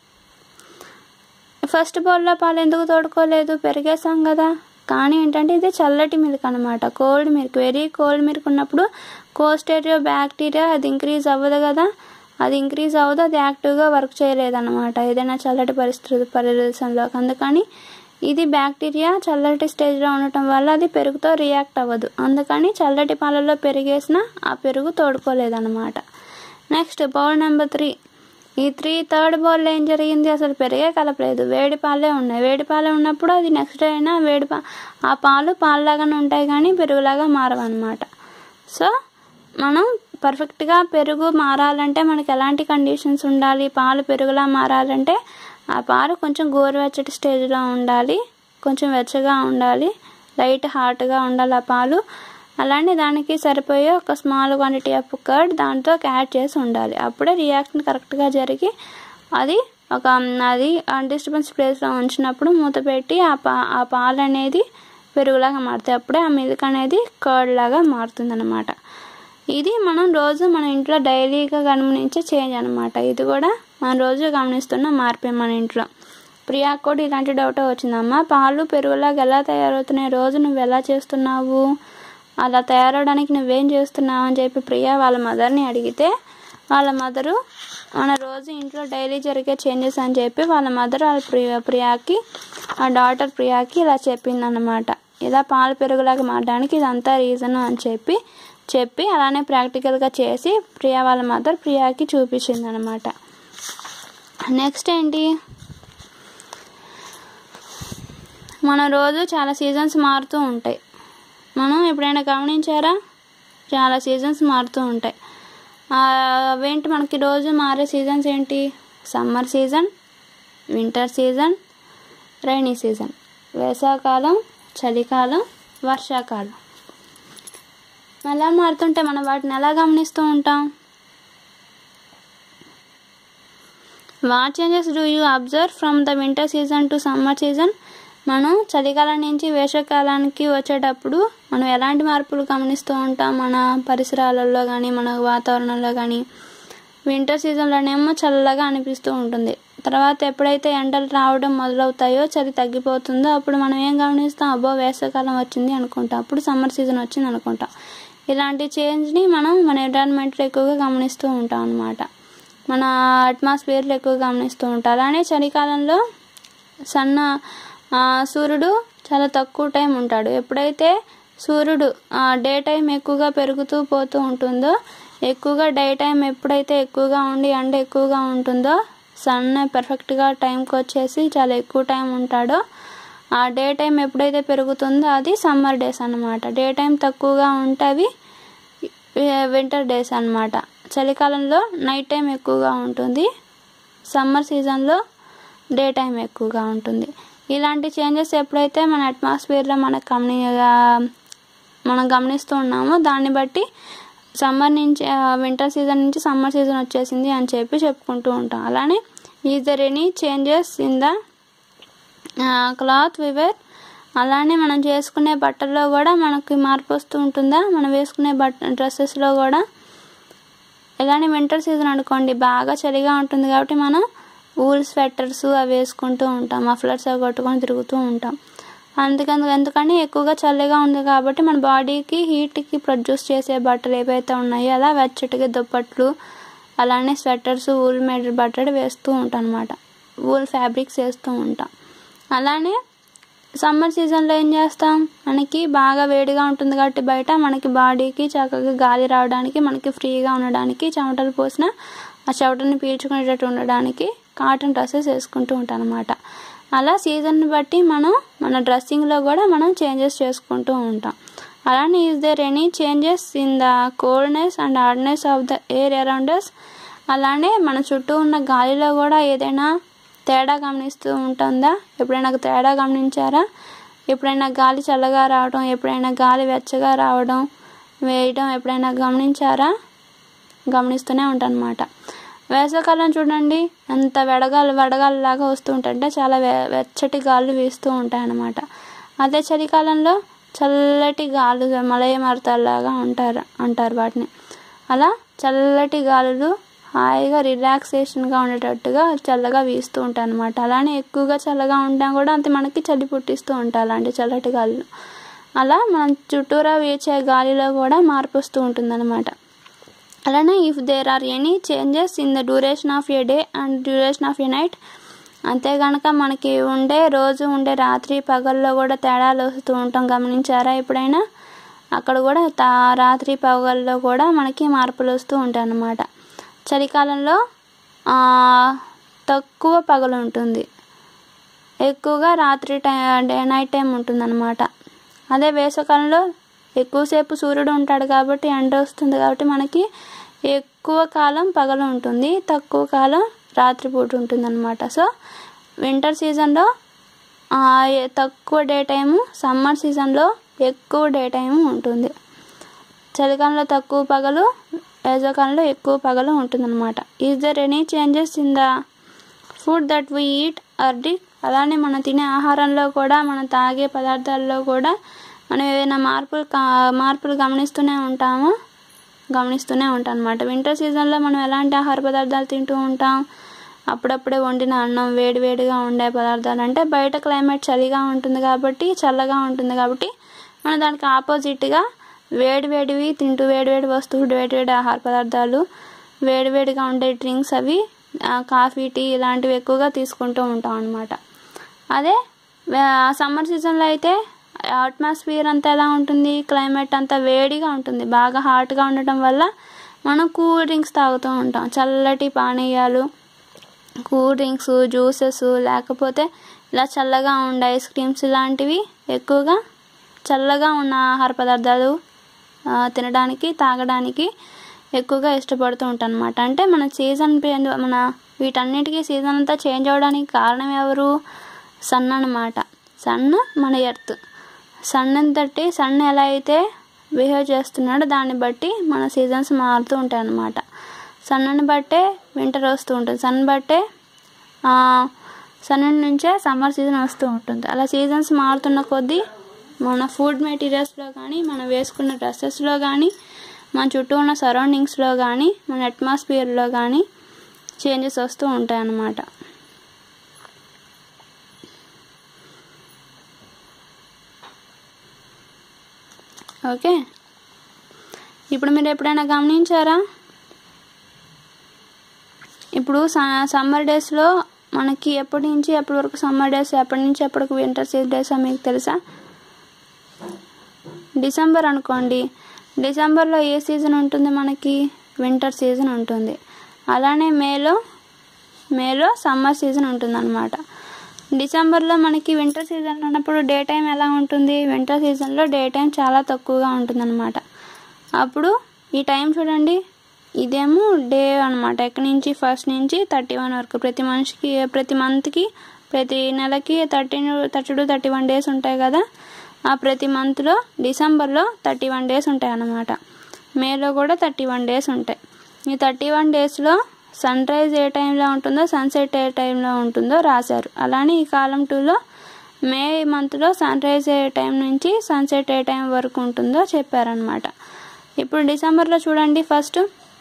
ఫస్ట్ బౌల్లో పాలు ఎందుకు తోడుకోలేదు, పెరిగేసాం కదా. కానీ ఏంటంటే ఇది చల్లటి మిల్క్ అనమాట, cold milk. Very cold milk ఉన్నప్పుడు కోస్టేరియో బ్యాక్టీరియా అది ఇంక్రీజ్ అవ్వదు కదా, అది ఇంక్రీజ్ అవ్వదు, అది యాక్టివ్గా వర్క్ చేయలేదన్నమాట ఏదైనా చల్లటి పరిస్థితి పరిస్థితుల్లో. అందుకని ఇది బ్యాక్టీరియా చల్లటి స్టేజ్లో ఉండటం వల్ల అది పెరుగుతో రియాక్ట్ అవ్వదు, అందుకని చల్లటి పాలలో పెరిగేసిన ఆ పెరుగు తోడుకోలేదన్నమాట. Next bowl number three. ఈ త్రీ థర్డ్ బౌల్లో ఏం జరిగింది, అసలు పెరిగే కలపలేదు, వేడి పాలే ఉన్నాయి. వేడి పాలే ఉన్నప్పుడు అది నెక్స్ట్ డే అయినా వేడి పా ఆ పాలు పాలులాగానే ఉంటాయి కానీ పెరుగులాగా మారవన్నమాట. సో మనం పర్ఫెక్ట్గా పెరుగు మారాలంటే మనకి ఎలాంటి కండిషన్స్ ఉండాలి, పాలు పెరుగులా మారాలంటే ఆ పాలు కొంచెం గోరువెచ్చటి స్టేజ్లో ఉండాలి, కొంచెం వెచ్చగా ఉండాలి, లైట్ హాట్గా ఉండాలి ఆ పాలు. అలానే దానికి సరిపోయే ఒక స్మాల్ క్వాంటిటీ ఆఫ్ కర్డ్ దాంతో యాడ్ చేసి ఉండాలి, అప్పుడే రియాక్షన్ కరెక్ట్గా జరిగి అది ఒక అది అన్డిస్టర్బెన్స్ ప్లేస్లో ఉంచినప్పుడు మూత పెట్టి ఆ పా ఆ పాలు అనేది పెరుగులాగా మారుతాయి, అప్పుడే ఆ మిల్క్ అనేది కర్డ్ లాగా మారుతుంది అనమాట. ఇది మనం రోజు మన ఇంట్లో డైలీగా గమనించే చేంజ్ అనమాట. ఇది కూడా మనం రోజు గమనిస్తున్న మార్పే మన ఇంట్లో. ప్రియాకు కూడా ఇలాంటి డౌట్ వచ్చిందమ్మా, పాలు పెరుగులాగా ఎలా తయారవుతున్నాయి, రోజు నువ్వు ఎలా చేస్తున్నావు, అలా తయారవడానికి నువ్వేం చేస్తున్నావు అని చెప్పి ప్రియా వాళ్ళ మదర్ని అడిగితే, వాళ్ళ మదరు మన రోజు ఇంట్లో డైలీ జరిగే చేంజెస్ అని చెప్పి వాళ్ళ మదర్ వాళ్ళ ప్రియా ప్రియాకి ఆ డాటర్ ప్రియాకి ఇలా చెప్పింది అనమాట. ఇలా పాలు పెరుగులాగా మారడానికి ఇదంతా రీజన్ అని చెప్పి చెప్పి అలానే ప్రాక్టికల్గా చేసి ప్రియా వాళ్ళ మదర్ ప్రియాకి చూపించింది అనమాట. నెక్స్ట్ ఏంటి, మన రోజు చాలా సీజన్స్ మారుతూ ఉంటాయి, మనం ఎప్పుడైనా గమనించారా, చాలా సీజన్స్ మారుతూ ఉంటాయి. అవేంటి మనకి రోజు మారే సీజన్స్ ఏంటి, summer season, winter season, rainy season. వేసవికాలం, చలికాలం, వర్షాకాలం ఎలా మారుతుంటే మనం వాటిని ఎలా గమనిస్తూ ఉంటాం? What changes do you observe from the winter season to summer season? మనం చలికాలం నుంచి వేసవికాలానికి వచ్చేటప్పుడు మనం ఎలాంటి మార్పులు గమనిస్తూ ఉంటాం మన పరిసరాలలో కానీ మన వాతావరణంలో కానీ? వింటర్ సీజన్లోనేమో చల్లగా అనిపిస్తూ ఉంటుంది. తర్వాత ఎప్పుడైతే ఎండలు రావడం మొదలవుతాయో, చలి తగ్గిపోతుందో అప్పుడు మనం ఏం గమనిస్తాం? అబ్బో వేసవికాలం వచ్చింది అనుకుంటాం. అప్పుడు సమ్మర్ సీజన్ వచ్చింది అనుకుంటాం. ఇలాంటి చేంజ్ని మనం మన ఎన్విరాన్మెంట్లో ఎక్కువగా గమనిస్తూ ఉంటాం అన్నమాట. మన అట్మాస్ఫియర్లో ఎక్కువ గమనిస్తూ ఉంటాం. అలానే చలికాలంలో సన్న సూర్యుడు చాలా తక్కువ టైం ఉంటాడు. ఎప్పుడైతే సూర్యుడు డే టైం ఎక్కువగా పెరుగుతూ పోతూ ఉంటుందో, ఎక్కువగా డే టైం ఎప్పుడైతే ఎక్కువగా ఉండి ఎండ ఎక్కువగా ఉంటుందో, సన్ పర్ఫెక్ట్గా టైంకి వచ్చేసి చాలా ఎక్కువ టైం ఉంటాడో, ఆ డే టైం ఎప్పుడైతే పెరుగుతుందో అది సమ్మర్ డేస్ అన్నమాట. డే టైం తక్కువగా ఉంటే అవి వింటర్ డేస్ అన్నమాట. చలికాలంలో నైట్ టైం ఎక్కువగా ఉంటుంది, సమ్మర్ సీజన్లో డే టైం ఎక్కువగా ఉంటుంది. ఇలాంటి చేంజెస్ ఎప్పుడైతే మన అట్మాస్ఫియర్లో మనకు గమని మనం గమనిస్తూ ఉన్నామో దాన్ని బట్టి సమ్మర్ నుంచి వింటర్ సీజన్ నుంచి సమ్మర్ సీజన్ వచ్చేసింది అని చెప్పి చెప్పుకుంటూ ఉంటాం. అలానే is there any changes in the cloth we wear? అలానే మనం చేసుకునే బట్టల్లో కూడా మనకి మార్పు వస్తూ ఉంటుందా? మనం వేసుకునే బట్ట డ్రెస్సెస్లో కూడా ఇలానే వింటర్ సీజన్ అనుకోండి, బాగా చలిగా ఉంటుంది కాబట్టి మనం వూల్ స్వెటర్స్ అవి వేసుకుంటూ ఉంటాం, మఫ్లర్స్ అవి కొట్టుకొని తిరుగుతూ ఉంటాం. అందుకని ఎందుకని ఎక్కువగా చలిగా ఉంది కాబట్టి మన బాడీకి హీట్కి ప్రొడ్యూస్ చేసే బట్టలు ఏవైతే ఉన్నాయో అలా వెచ్చటిగా దుప్పట్లు, అలానే స్వెటర్స్, వూల్ మేడ్ బట్టలు వేస్తూ ఉంటాం అన్నమాట. వూల్ ఫ్యాబ్రిక్స్ వేస్తూ ఉంటాం. అలానే సమ్మర్ సీజన్లో ఏం చేస్తాం? మనకి బాగా వేడిగా ఉంటుంది కాబట్టి బయట మనకి బాడీకి చక్కగా గాలి రావడానికి, మనకి ఫ్రీగా ఉండడానికి, చెమటలు పోసిన ఆ చెమటని పీల్చుకునేటట్టు ఉండడానికి కాటన్ డ్రెస్సెస్ వేసుకుంటూ ఉంటాం అన్నమాట. అలా సీజన్ని బట్టి మనం మన డ్రెస్సింగ్లో కూడా మనం చేంజెస్ చేసుకుంటూ ఉంటాం. అలానే is there any changes in the coldness and hardness of the air around us? అలానే మన చుట్టూ ఉన్న గాలిలో కూడా ఏదైనా తేడా గమనిస్తూ ఉంటుందా? ఎప్పుడైనా తేడా గమనించారా? ఎప్పుడైనా గాలి చల్లగా రావడం, ఎప్పుడైనా గాలి వెచ్చగా రావడం, వేయడం ఎప్పుడైనా గమనించారా? గమనిస్తూనే ఉంటాం అన్నమాట. వేసవికాలం చూడండి ఎంత వడగాలి వడగాలిలాగా వస్తూ ఉంటాయంటే చాలా వె వెచ్చటి గాలులు వీస్తూ ఉంటాయి అన్నమాట. అదే చలికాలంలో చల్లటి గాలు మలయ మారుతాలాగా ఉంటారు అంటారు వాటిని. అలా చల్లటి గాలులు హాయిగా రిలాక్సేషన్గా ఉండేటట్టుగా చల్లగా వీస్తూ ఉంటాయి అన్నమాట. అలానే ఎక్కువగా చల్లగా ఉంటాం కూడా అంతే మనకి చలి పుట్టిస్తూ ఉంటాయి అలాంటి చల్లటి గాలులు. అలా మనం చుట్టూరా వీచే గాలిలో కూడా మార్పు వస్తూ ఉంటుందన్నమాట. అలానే if there are any changes in the duration of a day and duration of a night? అంతే కనుక మనకి ఉండే రోజు ఉండే రాత్రి పగల్లో కూడా తేడాలు వస్తూ ఉంటాం, గమనించారా ఎప్పుడైనా? అక్కడ కూడా తా రాత్రి పగల్లో కూడా మనకి మార్పులు వస్తూ ఉంటాయి అన్నమాట. చలికాలంలో తక్కువ పగలు ఉంటుంది, ఎక్కువగా రాత్రి టై డే నైట్ టైం ఉంటుందన్నమాట. అదే వేసవికాలంలో ఎక్కువసేపు సూర్యుడు ఉంటాడు కాబట్టి ఎండ వస్తుంది కాబట్టి మనకి ఎక్కువ కాలం పగలు ఉంటుంది, తక్కువ కాలం రాత్రిపూట ఉంటుంది అన్నమాట. సో వింటర్ సీజన్లో తక్కువ డే టైము, సమ్మర్ సీజన్లో ఎక్కువ డే టైము ఉంటుంది. చలికాలంలో తక్కువ పగలు, వేసవికాలంలో ఎక్కువ పగలు ఉంటుందన్నమాట. Is there any changes in the food that we eat or drink? అలానే మనం తినే ఆహారంలో కూడా, మనం తాగే పదార్థాల్లో కూడా మనం ఏదైనా మార్పులు మార్పులు గమనిస్తూనే ఉంటాము గమనిస్తూనే ఉంటాం అన్నమాట. వింటర్ సీజన్లో మనం ఎలాంటి ఆహార పదార్థాలు తింటూ ఉంటాం? అప్పుడప్పుడే వండిన అన్నం, వేడివేడిగా ఉండే పదార్థాలు. అంటే బయట క్లైమేట్ చలిగా ఉంటుంది కాబట్టి, చల్లగా ఉంటుంది కాబట్టి మనం దానికి ఆపోజిట్గా వేడివేడివి తింటూ, వేడివేడి వస్తువులు, వేడివేడి ఆహార పదార్థాలు, వేడివేడిగా ఉండే డ్రింక్స్, అవి కాఫీ, టీ ఇలాంటివి ఎక్కువగా తీసుకుంటూ ఉంటాం అన్నమాట. అదే సమ్మర్ సీజన్లో అయితే అట్మాస్ఫియర్ అంతా ఎలా ఉంటుంది? క్లైమేట్ అంతా వేడిగా ఉంటుంది, బాగా హాట్గా ఉండటం వల్ల మనం కూల్ డ్రింక్స్ తాగుతూ ఉంటాం. చల్లటి పానీయాలు, కూల్ డ్రింక్స్, జ్యూసెస్, లేకపోతే ఇలా చల్లగా ఉండే ఐస్ క్రీమ్స్ ఇలాంటివి ఎక్కువగా చల్లగా ఉన్న ఆహార పదార్థాలు తినడానికి, తాగడానికి ఎక్కువగా ఇష్టపడుతూ ఉంటాం అన్నమాట. అంటే మన సీజన్ మన వీటన్నిటికీ సీజన్ అంతా చేంజ్ అవ్వడానికి కారణం ఎవరు? సన్ అన్నమాట. సన్ మన ఎర్త్. సన్ తట్టి సన్ ఎలా అయితే బిహేవ్ చేస్తున్నాడో దాన్ని బట్టి మన సీజన్స్ మారుతూ ఉంటాయి అన్నమాట. సన్నని బట్టే వింటర్ వస్తూ ఉంటుంది, సన్ బట్టే సన్ నుంచే సమ్మర్ సీజన్ వస్తూ ఉంటుంది. అలా సీజన్స్ మారుతున్న కొద్దీ మన ఫుడ్ మెటీరియల్స్లో కానీ, మనం వేసుకున్న డ్రెస్సెస్లో కానీ, మన చుట్టూ ఉన్న సరౌండింగ్స్లో కానీ, మన అట్మాస్ఫియర్లో కానీ చేంజెస్ వస్తూ ఉంటాయి అన్నమాట. ఓకే, ఇప్పుడు మీరు ఎప్పుడైనా గమనించారా, ఇప్పుడు సమ్మర్ డేస్లో మనకి ఎప్పటి నుంచి ఎప్పటి వరకు సమ్మర్ డేస్, ఎప్పటి నుంచి ఎప్పటికి వింటర్ డేస్ మీకు తెలుసా? డిసెంబర్ అనుకోండి, డిసెంబర్లో ఏ సీజన్ ఉంటుంది మనకి? వింటర్ సీజన్ ఉంటుంది. అలానే మేలో మేలో సమ్మర్ సీజన్ ఉంటుంది అన్నమాట. డిసెంబర్లో మనకి వింటర్ సీజన్ ఉన్నప్పుడు డే టైం ఎలా ఉంటుంది? వింటర్ సీజన్లో డే టైం చాలా తక్కువగా ఉంటుందన్నమాట. అప్పుడు ఈ టైం చూడండి, ఇదేమో డే అనమాట. ఎక్కడి నుంచి ఫస్ట్ నుంచి థర్టీ వన్ వరకు ప్రతి మనిషికి, ప్రతి మంత్కి, ప్రతి నెలకి thirty thirty to thirty one days ఉంటాయి కదా. ఆ ప్రతి మంత్లో డిసెంబర్లో థర్టీ వన్ డేస్ ఉంటాయి అన్నమాట. మేలో కూడా థర్టీ వన్ డేస్ ఉంటాయి. ఈ థర్టీ వన్ డేస్లో సన్ రైజ్ ఏ టైంలో ఉంటుందో, సన్సెట్ ఏ టైంలో ఉంటుందో రాశారు. అలానే ఈ కాలం టూలో మే మంత్లో సన్ రైజ్ ఏ టైం నుంచి సన్సెట్ ఏ టైం వరకు ఉంటుందో చెప్పారనమాట. ఇప్పుడు డిసెంబర్లో చూడండి, first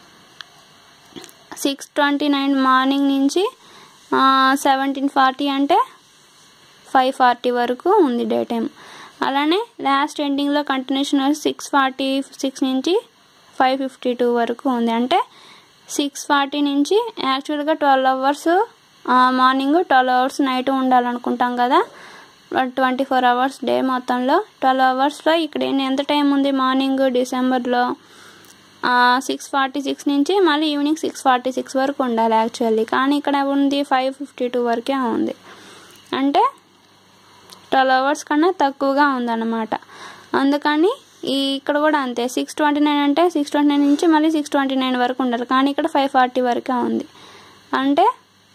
six twenty nine morning నుంచి సెవెంటీన్ ఫార్టీ అంటే ఫైవ్ ఫార్టీ వరకు ఉంది డే టైం. అలానే లాస్ట్ ఎండింగ్లో కంటిన్యూషన్ సిక్స్ ఫార్టీ సిక్స్ నుంచి ఫైవ్ ఫిఫ్టీ టూ వరకు ఉంది. అంటే సిక్స్ ఫార్టీ నుంచి యాక్చువల్గా twelve hours morning, twelve hours night ఉండాలనుకుంటాం కదా. ట్వంటీ ఫోర్ అవర్స్ డే మొత్తంలో ట్వెల్వ్ అవర్స్లో ఇక్కడ ఎంత టైం ఉంది మార్నింగ్ డిసెంబర్లో? సిక్స్ ఫార్టీ సిక్స్ నుంచి మళ్ళీ ఈవినింగ్ సిక్స్ ఫార్టీ సిక్స్ వరకు ఉండాలి యాక్చువల్లీ. కానీ ఇక్కడ ఉంది ఫైవ్ ఫిఫ్టీ టూ వరకే ఉంది. అంటే ట్వెల్వ్ అవర్స్ కన్నా తక్కువగా ఉందన్నమాట. అందుకని ఈ ఇక్కడ కూడా అంతే, సిక్స్ ట్వంటీ నైన్ అంటే సిక్స్ ట్వంటీ నైన్ నుంచి మళ్ళీ సిక్స్ ట్వంటీ నైన్ వరకు ఉండాలి. కానీ ఇక్కడ ఫైవ్ ఫార్టీ వరకే ఉంది. అంటే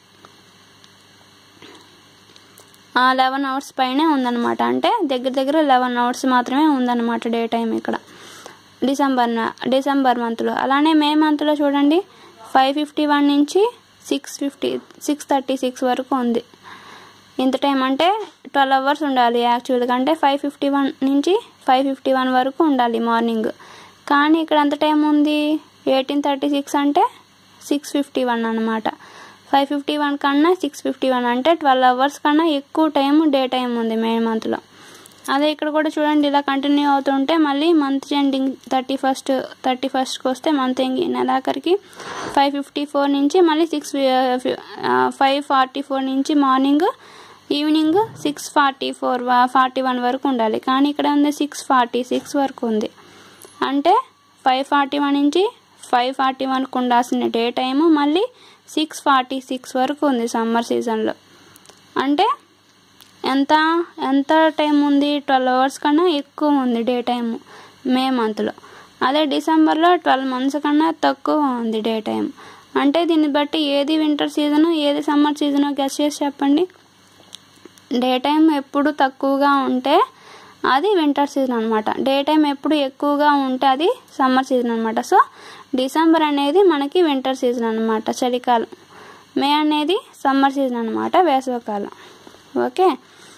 లెవెన్ అవర్స్ పైనే ఉందన్నమాట. అంటే దగ్గర దగ్గర లెవెన్ అవర్స్ మాత్రమే ఉందన్నమాట డే టైం ఇక్కడ డిసెంబర్ డిసెంబర్ మంత్లో. అలానే మే మంత్లో చూడండి, ఫైవ్ ఫిఫ్టీ వన్ నుంచి six fifty six thirty six వరకు ఉంది. ఇంత టైం అంటే ట్వెల్వ్ అవర్స్ ఉండాలి యాక్చువల్గా. అంటే ఫైవ్ ఫిఫ్టీ వన్ నుంచి ఫైవ్ ఫిఫ్టీ వన్ వరకు ఉండాలి మార్నింగ్. కానీ ఇక్కడ ఎంత టైం ఉంది? ఎయిటీన్ థర్టీ సిక్స్ అంటే సిక్స్ ఫిఫ్టీ వన్ అనమాట. ఫైవ్ ఫిఫ్టీ వన్ కన్నా సిక్స్ ఫిఫ్టీ వన్ అంటే ట్వెల్వ్ అవర్స్ కన్నా ఎక్కువ టైం డే టైం ఉంది మే మంత్లో. అదే ఇక్కడ కూడా చూడండి, ఇలా కంటిన్యూ అవుతుంటే మళ్ళీ month ending thirty first thirty ఫస్ట్కి వస్తే మంత్ ఎండింగ్ నెలాఖరికి ఫైవ్ ఫిఫ్టీ ఫోర్ నుంచి మళ్ళీ సిక్స్ ఫైవ్ ఫార్టీ ఫోర్ నుంచి morning evening six forty four forty one వరకు ఉండాలి. కానీ ఇక్కడ ఉంది సిక్స్ ఫార్టీ సిక్స్ వరకు ఉంది. అంటే ఫైవ్ ఫార్టీ వన్ నుంచి ఫైవ్ ఫార్టీ వన్కి ఉండాల్సిన డే టైము మళ్ళీ సిక్స్ ఫార్టీ సిక్స్ వరకు ఉంది సమ్మర్ సీజన్లో. అంటే ఎంత ఎంత టైం ఉంది? ట్వెల్వ్ అవర్స్ కన్నా ఎక్కువ ఉంది డే టైము మే మంత్లో. అదే డిసెంబర్లో ట్వెల్వ్ మంత్స్ కన్నా తక్కువ ఉంది డే టైం. అంటే దీన్ని బట్టి ఏది వింటర్ సీజను, ఏది సమ్మర్ సీజను గెస్ చేసి చెప్పండి. డే టైం ఎప్పుడు తక్కువగా ఉంటే అది వింటర్ సీజన్ అనమాట. డే టైం ఎప్పుడు ఎక్కువగా ఉంటే అది సమ్మర్ సీజన్ అనమాట. సో డిసెంబర్ అనేది మనకి వింటర్ సీజన్ అనమాట, చలికాలం. మే అనేది సమ్మర్ సీజన్ అనమాట, వేసవికాలం. ఓకే,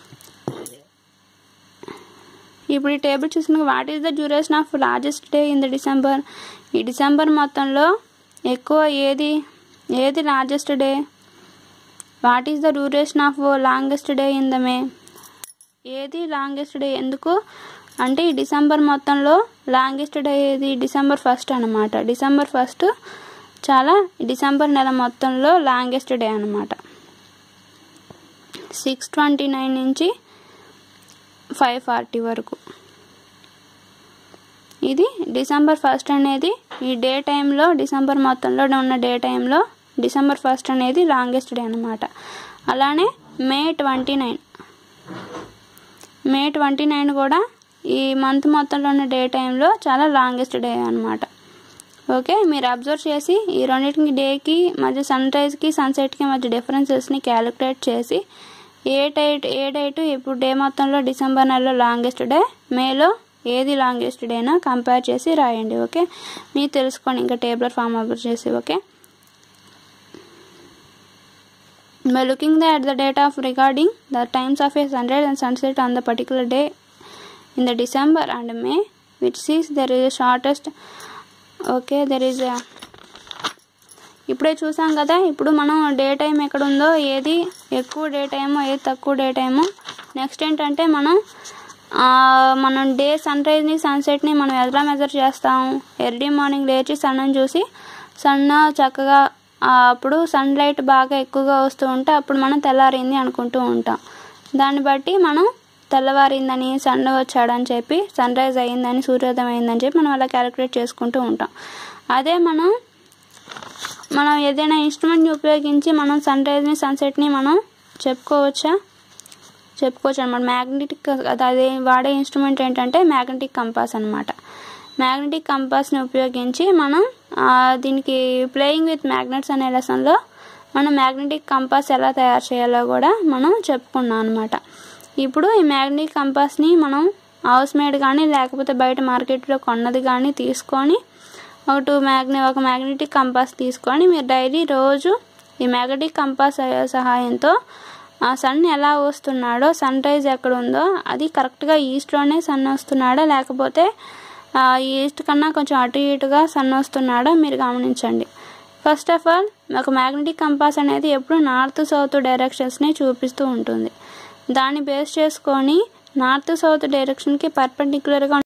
ఇప్పుడు ఈ టేబుల్ చూసిన what is the duration of largest day in the December? ఈ డిసెంబర్ మొత్తంలో ఎక్కువ ఏది ఏది largest day? What is the duration of longest day in the May? ఏది లాంగెస్ట్ డే? ఎందుకు అంటే ఈ డిసెంబర్ మొత్తంలో లాంగెస్ట్ డే ఏది? డిసెంబర్ ఫస్ట్ అనమాట. డిసెంబర్ ఫస్ట్ చాలా డిసెంబర్ నెల మొత్తంలో లాంగెస్ట్ డే అనమాట. సిక్స్ ట్వంటీ నైన్ నుంచి ఫైవ్ ఫార్టీ వరకు. ఇది డిసెంబర్ ఫస్ట్ అనేది ఈ డే టైంలో, డిసెంబర్ మొత్తంలో ఉన్న డే టైంలో డిసెంబర్ ఫస్ట్ అనేది లాంగెస్ట్ డే అనమాట. అలానే May twenty nine May twenty nine కూడా ఈ మంత్ మొత్తంలో ఉన్న డే టైంలో చాలా లాంగెస్ట్ డే అనమాట. ఓకే, మీరు అబ్జర్వ్ చేసి ఈ రెండింటికి డేకి మధ్య సన్ రైజ్కి సన్సెట్కి మధ్య డిఫరెన్సెస్ని క్యాలిక్యులేట్ చేసి ఏ డేట్ ఏ డేట్ ఇప్పుడు డే మొత్తంలో డిసెంబర్ నెలలో లాంగెస్ట్ డే, మేలో ఏది లాంగెస్ట్ డేనా కంపేర్ చేసి రాయండి. ఓకే, మీరు తెలుసుకోండి ఇంకా టేబులర్ ఫామ్ అప్లోడ్ చేసి. Okay, by looking at the data of recording the times of a sunrise and sunset on the particular day in the December and May, which is there is a shortest. okay there is a ఇప్పుడే చూసాం కదా, ఇప్పుడు మనం డే టైం ఎక్కడ ఉందో, ఏది ఎక్కువ డే టైమో ఏది తక్కువ డే టైమో. నెక్స్ట్ ఏంటంటే మనం మనం డే సన్ రైజ్ని సన్సెట్ని మనం ఎలా మెజర్ చేస్తాం, ఎర్లీ మార్నింగ్ లేచి సన్ను చూసి సన్ చక్కగా అప్పుడు సన్ లైట్ బాగా ఎక్కువగా వస్తూ ఉంటే అప్పుడు మనం తెల్లారింది అనుకుంటూ ఉంటాం. దాన్ని బట్టి మనం తెల్లవారిందని, సన్ వచ్చాడని చెప్పి, సన్ రైజ్ అయ్యిందని, సూర్యోదయం అయిందని చెప్పి మనం అలా క్యాలిక్యులేట్ చేసుకుంటూ ఉంటాం. అదే మనం మనం ఏదైనా ఇన్స్ట్రుమెంట్ని ఉపయోగించి మనం సన్ రైజ్ని సన్సెట్ని మనం చెప్పుకోవచ్చా చెప్పుకోవచ్చు అనమాట. మ్యాగ్నెటిక్ అదే వాడే ఇన్స్ట్రుమెంట్ ఏంటంటే మ్యాగ్నెటిక్ కంపాస్ అనమాట. మ్యాగ్నెటిక్ కంపాస్ని ఉపయోగించి మనం దీనికి ప్లేయింగ్ విత్ మ్యాగ్నెట్స్ అనే లెసన్లో మనం మ్యాగ్నెటిక్ కంపాస్ ఎలా తయారు చేయాలో కూడా మనం చెప్పుకున్నాం అనమాట. ఇప్పుడు ఈ మ్యాగ్నెటిక్ కంపాస్ని మనం హౌస్ మేడ్ కానీ లేకపోతే బయట మార్కెట్లో కొన్నది కానీ తీసుకొని ఒక టూ మ్యాగ్నె ఒక మ్యాగ్నెటిక్ కంపాస్ తీసుకొని మీరు డైలీ రోజు ఈ మ్యాగ్నెటిక్ కంపాస్ సహాయంతో ఆ సన్ ఎలా వస్తున్నాడో, సన్ రైజ్ ఎక్కడ ఉందో అది కరెక్ట్గా ఈస్ట్లోనే సన్ వస్తున్నాడో లేకపోతే ఈస్ట్ కన్నా కొంచెం అటు ఇటుగా సన్ వస్తున్నాడో మీరు గమనించండి. ఫస్ట్ ఆఫ్ ఆల్ ఒక మ్యాగ్నెటిక్ కంపాస్ అనేది ఎప్పుడు నార్త్ సౌత్ డైరెక్షన్స్ని చూపిస్తూ ఉంటుంది. దాన్ని బేస్ చేసుకొని నార్త్ సౌత్ డైరెక్షన్కి పర్పెండిక్యులర్గా